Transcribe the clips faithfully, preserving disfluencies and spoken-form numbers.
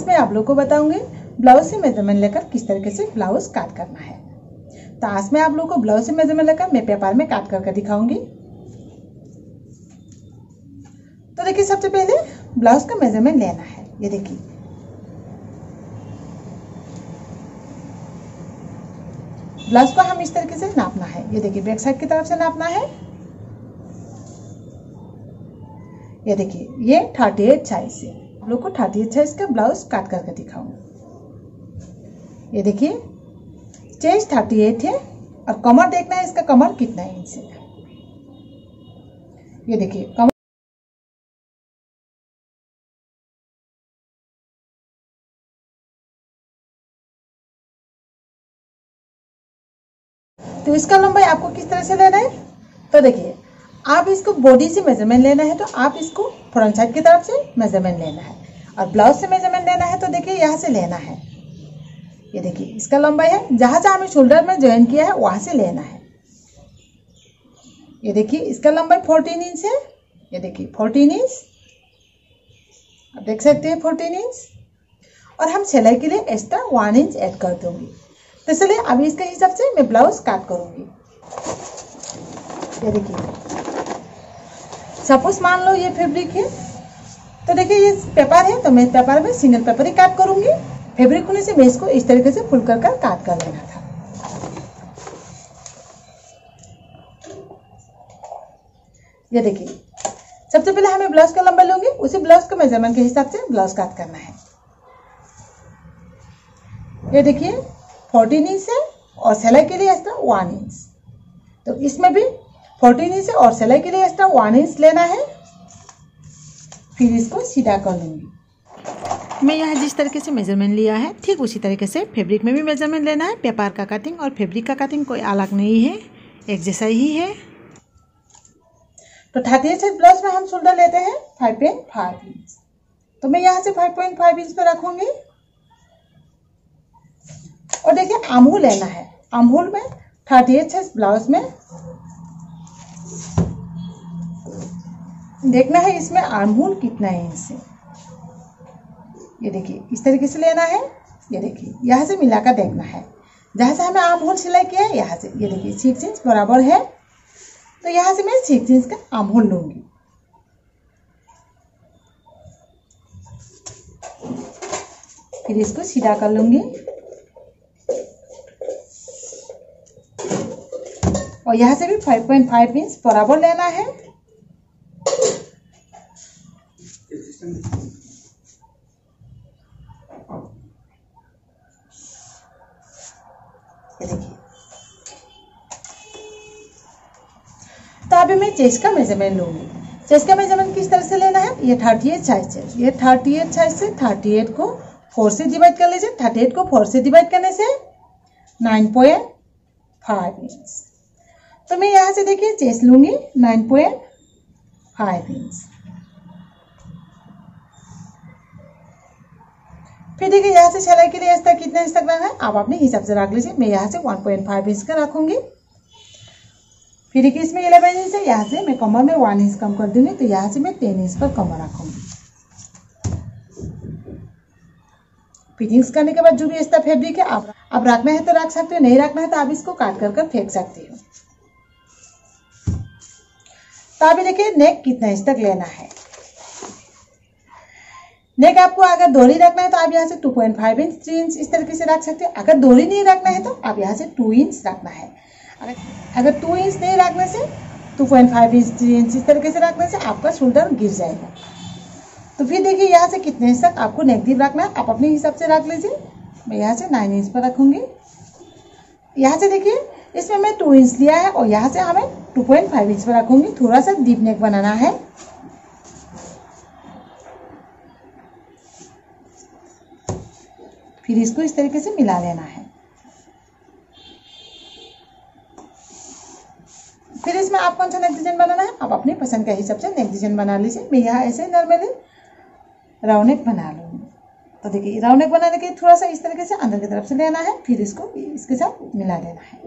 मैं आप लोग को बताऊंगी ब्लाउज से मेजरमेंट लेकर किस तरीके से ब्लाउज काट करना है। तो आज मैं आप लोग को ब्लाउज से मेजरमेंट लेकर मैं पेपर में काट करके दिखाऊंगी। तो देखिए, सबसे पहले ब्लाउज का मेजरमेंट लेना है। ये देखिए, ब्लाउज को हम इस तरीके से नापना है। ये देखिए, बैक साइड की तरफ से नापना है। ये देखिए, ये थर्टी एट साइज से आप लोग को थर्टी एट साइज का ब्लाउज काट करके दिखाऊंगी। ये देखिए, चेस्ट थर्टी एट है और कमर देखना है इसका कमर कितना इंच है। ये देखिए, कमर तो इसका लंबाई आपको किस तरह से लेना है। तो देखिए, आप इसको बॉडी से मेजरमेंट लेना है तो आप इसको फ्रंट साइड की तरफ से मेजरमेंट लेना है, और ब्लाउज से मेजरमेंट लेना है तो देखिए यहाँ से लेना है। ये देखिए, इसका लंबाई है जहां जहां हमें शोल्डर में ज्वाइन किया है वहां से लेना है। ये देखिए, इसका लंबाई फोर्टीन इंच है। ये देखिए, फोर्टीन इंच आप देख सकते हैं, फोर्टीन इंच। और हम सिलाई के लिए एक्स्ट्रा वन इंच ऐड कर दूंगी। तो चलिए अभी इसके हिसाब से मैं ब्लाउज काट करूंगी। ये देखिए, सपोज मान लो ये फैब्रिक है, तो देखिए ये पेपर है, तो मैं पेपर में सिंगल पेपर ही काट करूंगी। फैब्रिक होने से मैं इसको इस तरीके से फुल कर कर काट कर लेना था। ये देखिए, सबसे पहले हमें ब्लाउज का लंबाई लूंगी, उसी ब्लाउज के मेजरमेंट के हिसाब से ब्लाउज काट करना है। ये देखिए, फोर्टीन इंच है और सिलाई के लिए एक्स्ट्रा वन इंच। तो इसमें भी फोर्टीन इंच है और सिलाई के लिए एक्स्ट्रा वन इंच लेना है। फिर इसको सीधा कर लूंगी। मैं यहाँ जिस तरीके से मेजरमेंट लिया है ठीक उसी तरीके से फैब्रिक में भी मेजरमेंट लेना है। पेपर का कटिंग और फैब्रिक का कटिंग कोई अलग नहीं है, एक जैसा ही है। तो थर्टी एट साइज ब्लाउज में हम शोल्डर लेते हैं फाइव पॉइंट फाइव इंच। तो मैं यहाँ से फाइव पॉइंट फाइव इंच पे रखूंगी। और देखिए, आर्महोल लेना है। आर्महोल में थर्टी एट साइज ब्लाउज में देखना है इसमें आर्महोल कितना इंच है। ये देखिए, इस तरीके से लेना है। ये देखिए, यहाँ से मिलाकर देखना है जहाँ से हमें आर्महोल सिलाई किया है यहाँ से। ये देखिए, सिक्स इंच बराबर है, तो यहाँ से मैं सिक्स इंच का आर्महोल लूंगी। फिर इसको सीधा कर लूंगी और यहाँ से भी फाइव पॉइंट फाइव इंच बराबर लेना है। ये देखिए, तो अभी मैं चेस्ट का मेजरमेंट लूंगी। चेस्ट का मेजरमेंट किस तरह से लेना है। ये थर्टी एट साइज है। ये थर्टी एट साइज से थर्टी एट को फोर से डिवाइड कर लीजिए। थर्टी एट को फोर से डिवाइड करने से नाइन पॉइंट फाइव इंच। तो मैं यहाँ से देखिए चेस्ट लूंगी नाइन पॉइंट फाइव इंच। फिर देखिए, यहाँ से सिलाई के लिए एक्स्ट्रा कितना इंच तक रखना है आप अपने हिसाब से रख लीजिए। मैं यहाँ से वन पॉइंट फाइव इंच का रखूंगी। फिर देखिए, इसमें इलेवन इंच है, यहाँ से मैं कमर में वन इंच कम कर दूंगी। तो यहाँ से मैं टेन इंच पर कमर रखूंगी। फिटिंग्स करने के बाद जो भी एक्स्ट्रा फैब्रिक है आप आप रखना है तो रख सकते हो, नहीं रखना है तो आप इसको काट कर कर फेंक सकते हो। तो अभी देखिए, नेक कितना इंच तक लेना है। नेक आपको अगर डोरी रखना है तो आप यहाँ से two point five inch three inch इस तरीके से रख सकते हो। अगर डोरी नहीं रखना है तो आप यहाँ से टू इंच रखना है। अगर अगर टू इंच नहीं रखने से two point five inch three inch इस तरीके से रखने से आपका शोल्डर गिर जाएगा। तो फिर देखिए, यहाँ से कितने इंच तक आपको नेक डीप रखना है आप अपने हिसाब से रख लीजिए। मैं यहाँ से नाइन इंच पर रखूंगी। यहाँ से देखिए, इसमें मैं टू इंच लिया है और यहाँ से हमें टू पॉइंट फाइव इंच पर रखूंगी। थोड़ा सा डीप नेक बनाना है। फिर इसको इस तरीके से मिला लेना है। फिर इसमें आप कौन सा नेक डिजाइन बनाना है आप अपनी पसंद के हिसाब से नेक डिजाइन बना लीजिए। मैं यहाँ ऐसे नॉर्मली राउंड नेक बना लूँगी। तो देखिए, राउंड नेक बनाने के थोड़ा सा इस तरीके से अंदर की तरफ से लेना है। फिर इसको इसके साथ मिला देना है।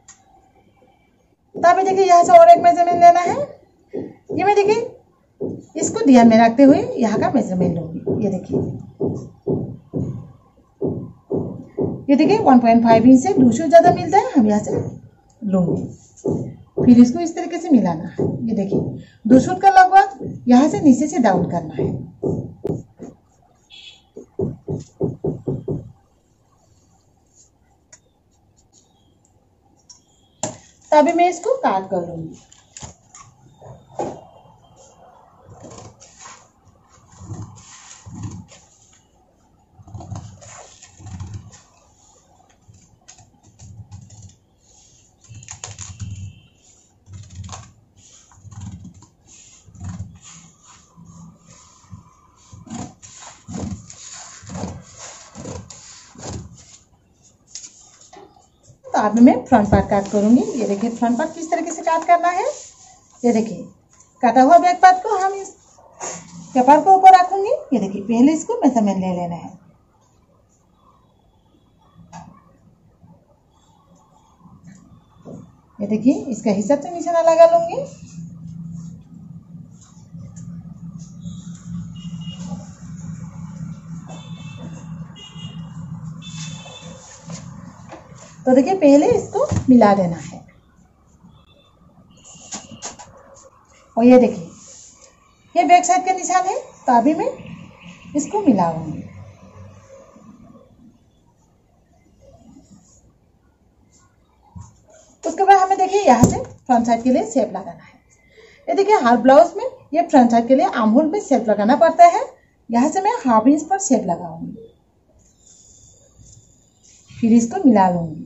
तो अभी देखिए, यहाँ से और एक मेजरमेंट लेना है। ये मैं देखिए इसको ध्यान में रखते हुए यहाँ का मेजरमेंट लूंगी। ये देखिए, ये देखिए वन पॉइंट फाइव इंच से दो सूट ज़्यादा मिलता है, हम यहाँ से लूंगी। फिर इसको इस तरीके से मिलाना है। ये देखिए, दो सूट का लगभग यहाँ से नीचे से डाउन करना है। तभी मैं इसको काट कर लूंगी। तो अब मैं फ्रंट पार्ट काट करूंगी। ये देखिए फ्रंट पार्ट किस तरीके से काट करना है। ये देखिए, काटा हुआ बैक पार्ट को हम इस पेपर को ऊपर रखूंगी। ये देखिए, पहले इसको मेजरमेंट ले लेना है। ये देखिए, इसका हिसाब से निशाना लगा लूंगी। तो देखिए, पहले इसको मिला देना है। और ये देखिए, ये बैक साइड का निशान है, तो अभी मैं इसको मिलाऊंगी। उसके बाद हमें देखिए यहाँ से फ्रंट साइड के लिए शेप लगाना है। ये देखिए, हर ब्लाउज में ये फ्रंट साइड के लिए आर्म होल में शेप लगाना पड़ता है। यहाँ से मैं हाफ इंच पर शेप लगाऊंगी, फिर इसको मिला लूंगी।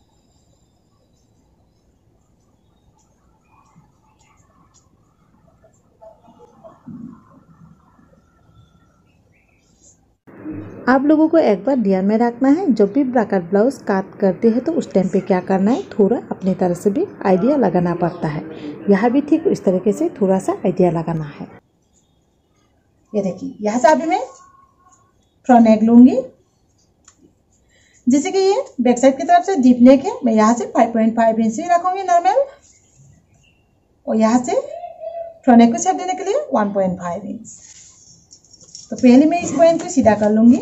आप लोगों को एक बार ध्यान में रखना है, जब भी ब्राकेट ब्लाउज काट करते हैं तो उस टाइम पे क्या करना है, थोड़ा अपनी तरह से भी आइडिया लगाना पड़ता है। यहाँ भी ठीक इस तरीके से थोड़ा सा आइडिया लगाना है। ये देखिए, यहाँ से अभी मैं फ्रंट नेक लूंगी। जैसे कि ये बैक साइड की तरफ से डीप नेक है, मैं यहाँ से फाइव पॉइंट फाइव इंच ही रखूंगी नॉर्मल। और यहाँ से फ्रंट नेक को शेप देने के लिए वन पॉइंट फाइव इंच। तो पहले मैं इस पॉइंट को सीधा कर लूंगी।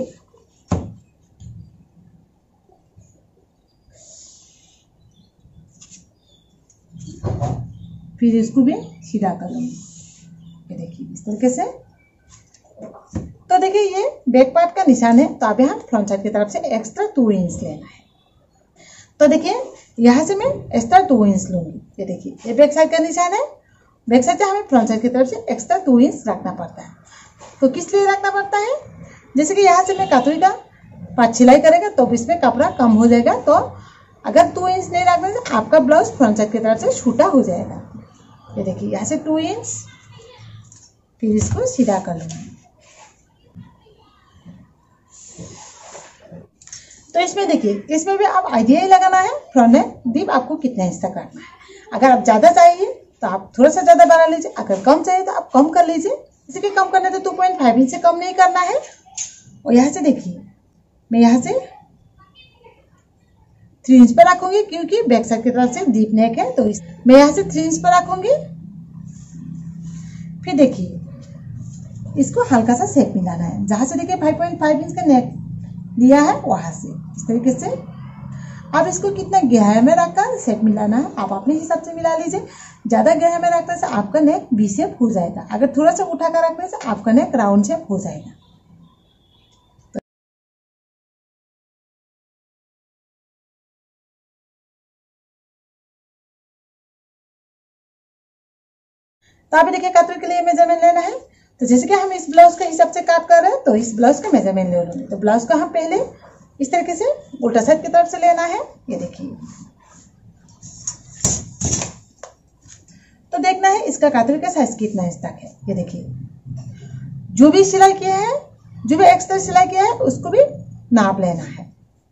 फिर इसको भी सीधा कर लूंगी। ये देखिए, इस तरीके से। तो देखिए, ये बैक पार्ट का निशान है, तो अभी हम फ्रंट साइड की तरफ से एक्स्ट्रा टू इंच लेना है। तो देखिए, यहाँ से मैं एक्स्ट्रा टू इंच लूंगी। ये देखिए, ये बैक साइड का निशान है। बैक साइड से हमें फ्रंट साइड की तरफ से एक्स्ट्रा टू इंच रखना पड़ता है। तो किस लिए रखना पड़ता है, जैसे कि यहाँ से मैं कतरी का पाँच सिलाई करेगा तो इसमें कपड़ा कम हो जाएगा। तो अगर टू इंच नहीं रखने से आपका ब्लाउज फ्रंट साइड की तरफ से छोटा हो जाएगा। ये देखिए, यहाँ से टू इंच, फिर इसको सीधा कर लूंगी। तो इसमें देखिए, इसमें भी आप आइडिया ही लगाना है फ्रंट नेक डीप आपको कितना हिस्सा करना है। अगर आप ज़्यादा चाहिए तो आप थोड़ा सा ज़्यादा बढ़ा लीजिए, अगर कम चाहिए तो आप कम कर लीजिए। जैसे कि कम करना तो टू पॉइंट फाइव इंच से कम नहीं करना है। और यहाँ से देखिए, मैं यहाँ से थ्री इंच पर रखूंगी, क्योंकि बैक साइड की तरफ से डीप नेक है। तो इस मैं यहाँ से थ्री इंच पर रखूंगी। फिर देखिए, इसको हल्का सा शेप मिलाना है। जहाँ से देखिए फाइव पॉइंट फाइव इंच का नेक लिया है, वहां से इस तरीके से। अब इसको कितना गहराई में रखकर शेप मिलाना है, आप अपने हिसाब से मिला लीजिए। ज़्यादा गहराई में रखने से आपका नेक वी शेप हो जाएगा, अगर थोड़ा सा उठा कर रखने से आपका नेक राउंड शेप हो जाएगा। तो अभी देखिए, कटोरी के लिए मेजरमेंट लेना है। तो जैसे कि हम इस ब्लाउज के हिसाब से काट कर रहे हैं, तो इस ब्लाउज का मेजरमेंट ले लूंगी। तो ब्लाउज को हम पहले इस तरीके से उल्टा साइड की तरफ से लेना है। ये देखिए, तो देखना है इसका कटोरी का साइज कितना इंच तक है। ये देखिए, जो भी सिलाई किया है, जो भी एक्स्ट्रा सिलाई किया है, उसको भी नाप लेना है।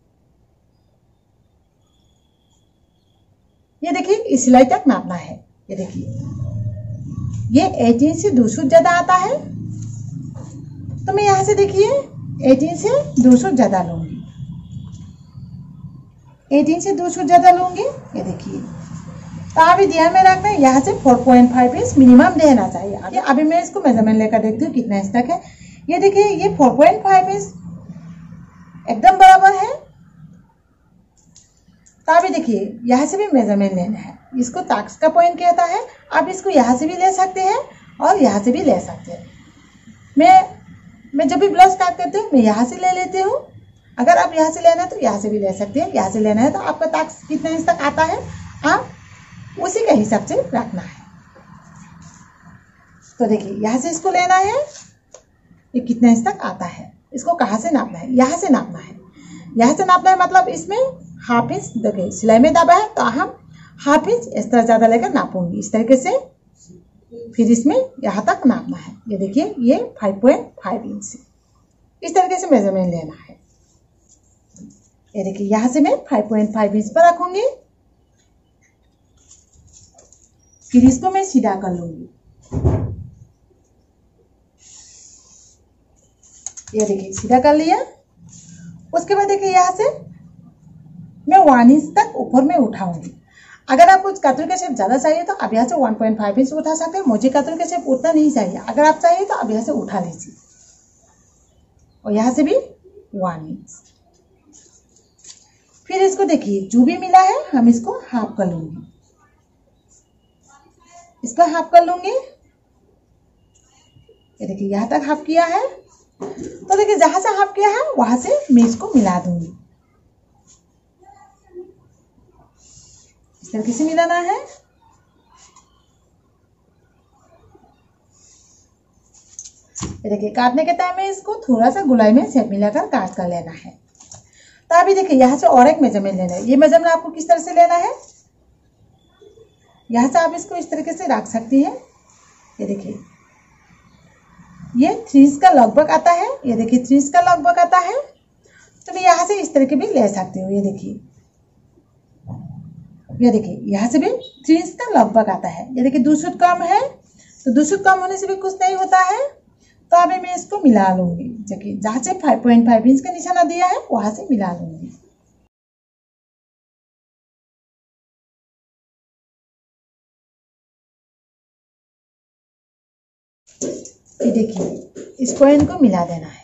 ये देखिए, इस सिलाई तक नापना है। ये देखिए, ये एट इंच से दो सूट ज्यादा आता है, तो मैं यहां से देखिए एट इंच से दो सूट ज्यादा लूंगी। एट इंच से दो सूट ज्यादा लूंगी। ये देखिए, तो अभी ध्यान में रखना है यहाँ से four point five inch minimum देना चाहिए। अभी अभी मैं इसको मेजरमेंट लेकर देखती हूँ कितना इंच तक है। ये देखिए ये फोर पॉइंट फाइव इंच एकदम बराबर है। तो अभी देखिए यहाँ से भी मेजरमेंट लेना है। इसको ताक्स का पॉइंट कहता है। आप इसको यहाँ से भी ले सकते हैं और यहाँ से भी ले सकते हैं। मैं मैं जब भी ब्लाउज काट करती हूँ मैं यहाँ से ले लेती हूँ। अगर आप यहाँ से लेना है तो यहाँ से भी ले सकते हैं। यहाँ से लेना है तो आपका ताक्स कितना इंच तक आता है आप उसी के हिसाब से रखना है। तो देखिए यहाँ से इसको लेना है, ये कितना इंच तक आता है। इसको कहाँ से नापना है, यहाँ से नापना है। यहाँ से नापना है मतलब इसमें हाफ इंच, देखिए सिलाई में दबा है तो हम हाफ इंच इस तरह ज़्यादा लेकर नापूंगी इस तरीके से। फिर इसमें यहाँ तक नापना है। ये देखिए ये फाइव पॉइंट फाइव इंच से इस तरीके से मेजरमेंट लेना है। ये देखिए यहाँ से मैं फाइव पॉइंट फाइव इंच पर रखूंगी। फिर इसको मैं सीधा कर लूंगी। ये देखिए सीधा कर लिया। उसके बाद देखिए यहाँ से मैं वन इंच तक ऊपर में उठाऊंगी। अगर आपको कतरे का शेप ज्यादा चाहिए तो आप यहाँ से वन पॉइंट फाइव इंच उठा सकते हैं। मुझे कतरे का शेप उतना नहीं चाहिए। अगर आप चाहिए तो आप यहाँ से उठा लीजिए और यहाँ से भी वन इंच। फिर इसको देखिए जो भी मिला है हम इसको हाफ कर लूंगी। इसको हाफ कर लूंगी। ये देखिए यहाँ तक हाफ किया है। तो देखिए जहां से हाफ किया है वहां से मैं इसको मिला दूंगी। इस तरीके से मिलाना है। ये देखिए काटने के टाइम में इसको थोड़ा सा गुलाई में शेप मिलाकर काट कर लेना है। तो अभी देखिए यहाँ से और एक मेजरमेंट लेना है। ये मेजरमेंट आपको किस तरह से लेना है, यहाँ से आप इसको इस तरीके से रख सकती हैं। ये देखिए ये थ्री इंच का लगभग आता है। ये देखिए थ्री इंच का लगभग आता है। तो मैं यहाँ से इस तरीके भी ले सकती हूँ। ये देखिए ये देखिए यहाँ से भी थ्री इंच का लगभग आता है। ये देखिए दो सूट कम है तो दो सूट कम होने से भी कुछ नहीं होता है। तो अभी मैं इसको मिला लूंगी। देखिए जहाँ से फाइव पॉइंट फाइव इंच का निशाना दिया है वहां से मिला लूंगी। ये देखिए इस पॉइंट को मिला देना है।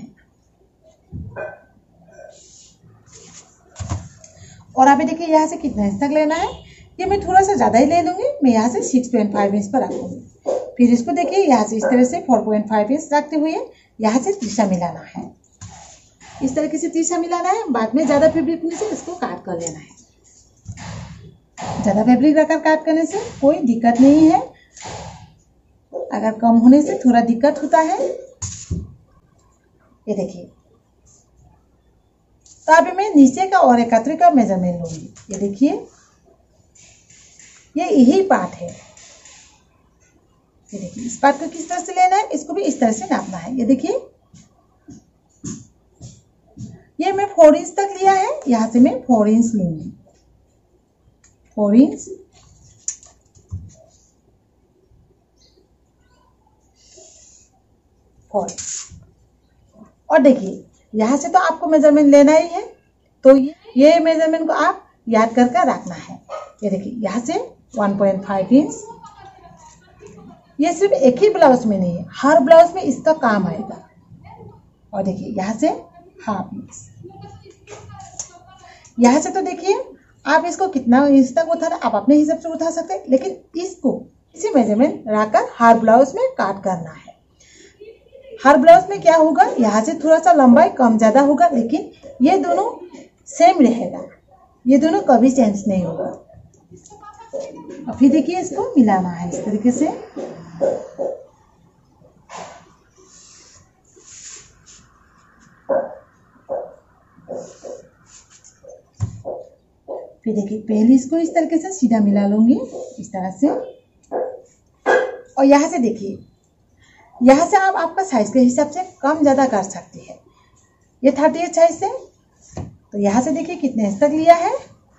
और अभी देखिए यहाँ से कितना इंच तक लेना है। ये मैं थोड़ा सा ज्यादा ही ले लूंगी। मैं यहाँ से सिक्स पॉइंट फाइव इंच पर रखूंगी। फिर इसको देखिए यहाँ से इस तरह से फोर पॉइंट फाइव इंच रखते हुए यहाँ से तीसरा मिलाना है। इस तरीके से तीसरा मिलाना है। बाद में ज्यादा फैब्रिक होने से इसको काट कर लेना है। ज्यादा फैब्रिक रखकर काट करने से कोई दिक्कत नहीं है। अगर कम होने से थोड़ा दिक्कत होता है। ये देखिए तो अभी मैं नीचे का और एकत्र का मेजरमेंट लूंगी। ये देखिए ये यही पार्ट है। ये देखिए इस पार्ट को किस तरह से लेना है, इसको भी इस तरह से नापना है। ये देखिए ये मैं फोर इंच तक लिया है। यहाँ से मैं फोर इंच लूंगी। फोर इंच फोर और देखिए यहाँ से तो आपको मेजरमेंट लेना ही है। तो ये मेजरमेंट को आप याद करके रखना है। ये देखिए यहाँ से वन पॉइंट फाइव इंच। ये सिर्फ एक ही ब्लाउज में नहीं है, हर ब्लाउज में इसका काम आएगा। और देखिए यहाँ से हाफ इंच। यहाँ से तो देखिए आप इसको कितना इंच तक उठा आप अपने हिसाब से उठा सकते हैं। लेकिन इसको इसी मेजरमेंट रखकर हर ब्लाउज में काट करना है। हर ब्लाउज में क्या होगा, यहाँ से थोड़ा सा लंबाई कम ज्यादा होगा लेकिन ये दोनों सेम रहेगा। ये दोनों कभी चेंज नहीं होगा। और फिर देखिए इसको मिलाना है इस तरीके से। फिर देखिए पहले इसको इस तरीके से सीधा मिला लूंगी इस तरह से। और यहाँ से देखिए यहाँ से आप आपका साइज के हिसाब से कम ज्यादा कर सकते हैं। ये थर्टी एट साइज से तो यहाँ से देखिए कितने इंच तक लिया है।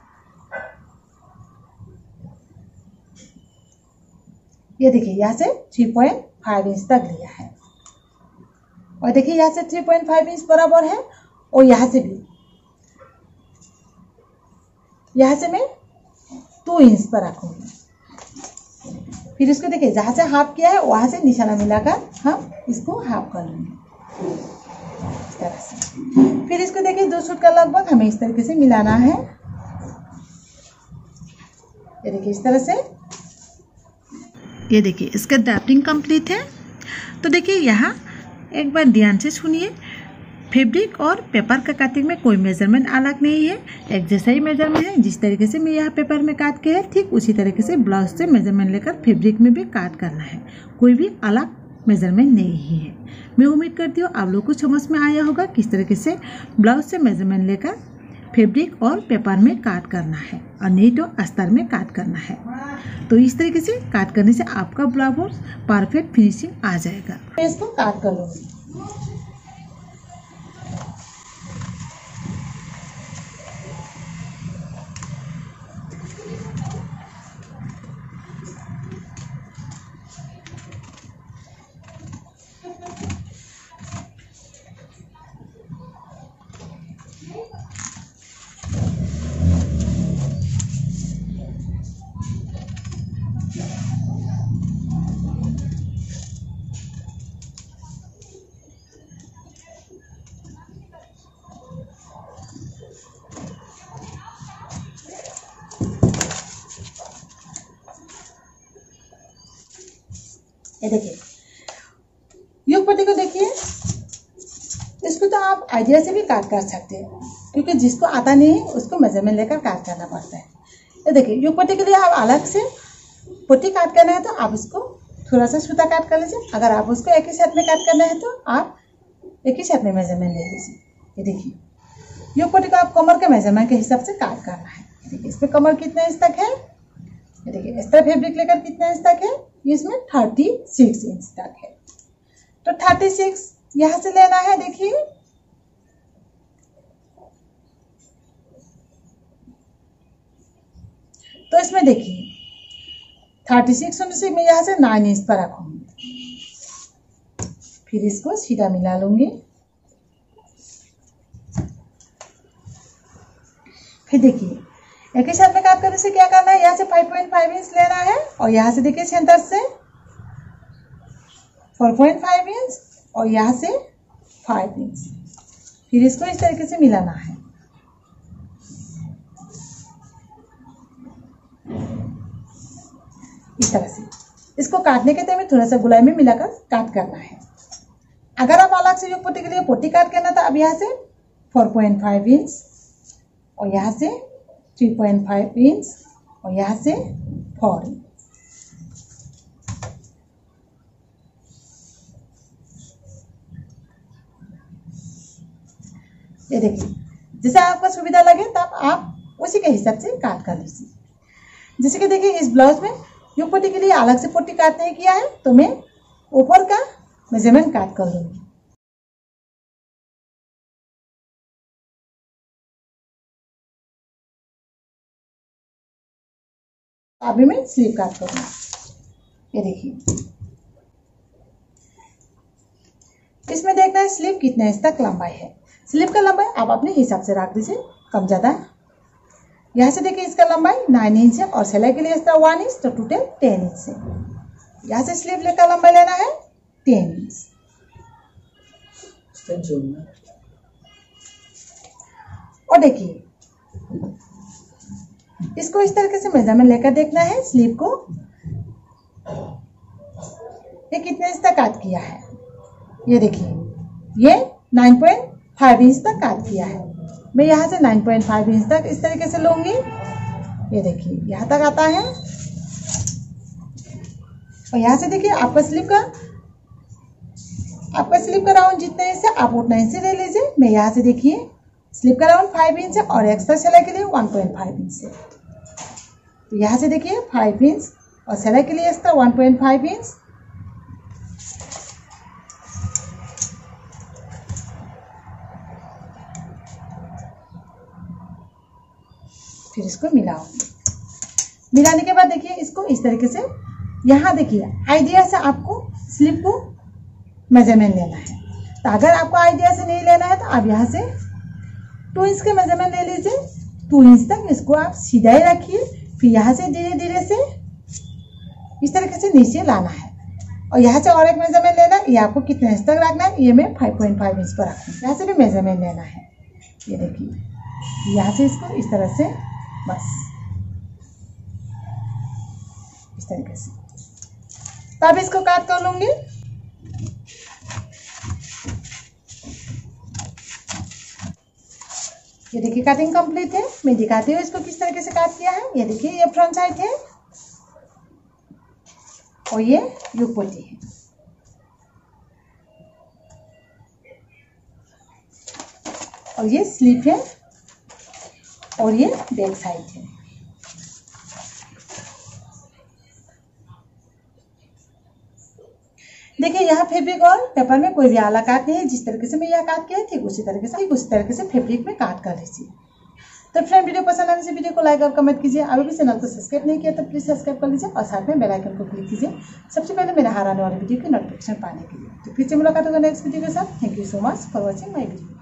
ये देखिए यहाँ से थ्री पॉइंट फाइव इंच तक लिया है। और देखिए यहाँ से थ्री पॉइंट फाइव इंच बराबर है। और यहाँ से भी यहाँ से मैं टू इंच पर रखूंगी। फिर इसको देखिए जहाँ से हाफ किया है वहाँ से निशाना मिलाकर हम इसको हाफ कर लेंगे इस तरह से। फिर इसको देखिए दो सूट का लगभग हमें इस तरीके से मिलाना है। ये देखिए इस तरह से, ये देखिए इसका ड्राफ्टिंग कंप्लीट है। तो देखिए यहाँ एक बार ध्यान से सुनिए, फैब्रिक और पेपर का कटिंग में कोई मेजरमेंट अलग नहीं है, एक जैसा ही मेजरमेंट है। जिस तरीके से मैं यहाँ पेपर में काट के है ठीक उसी तरीके से ब्लाउज से मेजरमेंट लेकर फैब्रिक में भी काट करना है, कोई भी अलग मेजरमेंट नहीं है। मैं उम्मीद करती हूँ आप लोग को समझ में आया होगा किस तरीके से ब्लाउज से मेजरमेंट लेकर फैब्रिक और पेपर में काट करना है और नहीं तो अस्तर में काट करना है। तो इस तरीके से काट करने से आपका ब्लाउज परफेक्ट फिनिशिंग आ जाएगा। इसको काट कर लूँगी। ये देखिए योग पट्टी को देखिए, इसको तो आप आइडिया से भी काट कर सकते हैं क्योंकि जिसको आता नहीं है उसको मेजरमेंट लेकर काट करना पड़ता है। ये देखिए योग पट्टी के लिए आप अलग से पट्टी काट करना है तो आप उसको थोड़ा सा सूता काट कर लीजिए। अगर आप उसको एक ही साथ में काट करना है तो आप एक ही साथ में मेजरमेंट ले लीजिए। ये देखिए योग पट्टी को आप कमर के मेजरमेंट के हिसाब से काट करना है। देखिए इस पर कमर कितना इंच तक है, ये देखिए इस तरह फैब्रिक लेकर कितना इंच तक है, इसमें थर्टी सिक्स इंच तक है। तो थर्टी सिक्स यहां से लेना है। देखिए तो इसमें देखिए थर्टी सिक्स होने से मैं यहां से नाइन इंच पर रखूंगी। फिर इसको सीधा मिला लूंगी। फिर देखिए एक ही साथ में काट करने से क्या करना है, यहाँ से फाइव पॉइंट फाइव इंच लेना है और यहाँ से देखिए सेंटर से फोर पॉइंट फाइव इंच और यहाँ से फाइव इंच। फिर इसको इस तरीके से मिलाना है। इस तरह से इसको काटने के टाइम में थोड़ा सा गुलाई में मिलाकर काट करना है। अगर आप अलग से योग पट्टी के लिए पट्टी काट करना तो अब यहाँ से फोर पॉइंट फाइव इंच और यहाँ से थ्री पॉइंट फाइव इंच और यहाँ से फोर इंच। ये देखिए जैसे आपको सुविधा लगे तब आप उसी के हिसाब से काट कर लीजिए। जैसे कि देखिए इस ब्लाउज में योग पट्टी के लिए अलग से पट्टी काट नहीं किया है तो मैं ऊपर का मेजरमेंट काट कर लूंगी। अभी मैं स्लीव काट करूंगा। ये देखिए इसमें देखना है स्लीव कितने इंच तक लंबाई है। स्लीव का लंबाई आप अपने हिसाब से रख दीजिए, कम ज्यादा। यहाँ से देखिए इसका लंबाई नाइन इंच है और सिलाई के लिए इसका वन इंच, तो टोटल टेन इंच है। यहाँ से स्लीव का लंबाई लेना है टेन इंच। और देखिए इसको इस तरीके से मेजरमेंट लेकर देखना है स्लीव को ये कितने इंच तक काट किया है। ये देखिए ये नाइन पॉइंट फाइव इंच तक काट किया है। मैं यहाँ से नाइन पॉइंट फाइव इंच तक इस तरीके से लूंगी। ये देखिए यहाँ तक आता है और यहाँ से देखिए आपका स्लीव का आपका स्लीव का राउंड जितने इंच है आप उतना इंच ले लीजिए। मैं यहाँ से देखिए स्लीव का राउंड फाइव इंच है और एक्स्ट्रा सिलाई के लिए वन पॉइंट फाइव इंच है। तो यहाँ से देखिए फाइव इंच और सिलाई के लिए extra one point five inch. फिर इसको मिलाऊंगी। मिलाने के बाद देखिए इसको इस तरीके से यहाँ देखिए आइडिया से आपको स्लीव को मेजरमेंट लेना है। तो अगर आपको आइडिया से नहीं लेना है तो आप यहाँ से टू इंच के मेजरमेंट ले लीजिए। टू इंच तक इसको आप सीधा ही रखिए। फिर यहाँ से धीरे धीरे से इस तरीके से नीचे लाना है। और यहाँ से और एक मेजरमेंट लेना है। ये आपको कितने इंच तक रखना है, ये मैं फाइव पॉइंट फाइव इंच पर रखूँ। यहाँ से भी मेजरमेंट लेना है। ये देखिए, यहाँ से इसको इस तरह से, बस इस तरीके से। तब इसको काट कर लूंगी। ये देखिए कटिंग कंप्लीट है। मैं दिखाती हूँ इसको किस तरीके से काट किया है। ये देखिए, ये फ्रंट साइड है और ये युग पट्टी है। और ये स्लीव है और ये बैक साइड है। देखिए, यहाँ फैब्रिक और पेपर में कोई भी आला काट नहीं है। जिस तरीके से मैं यह काट किया है ठीक उसी तरीके से ठीक उसी तरीके से फैब्रिक में काट कर लीजिए। तो फ्रेंड, वीडियो पसंद आने से वीडियो को लाइक और कमेंट कीजिए। अभी भी चैनल को सब्सक्राइब नहीं किया तो प्लीज सब्सक्राइब कर लीजिए और साथ में बेल आइकन को क्लिक कीजिए सबसे पहले मेरे हर आने वाले वीडियो की नोटिफिकेशन पाने के लिए। तो फिर से मुलाकात होगा नेक्स्ट वीडियो के साथ। Thank you so much for watching my video.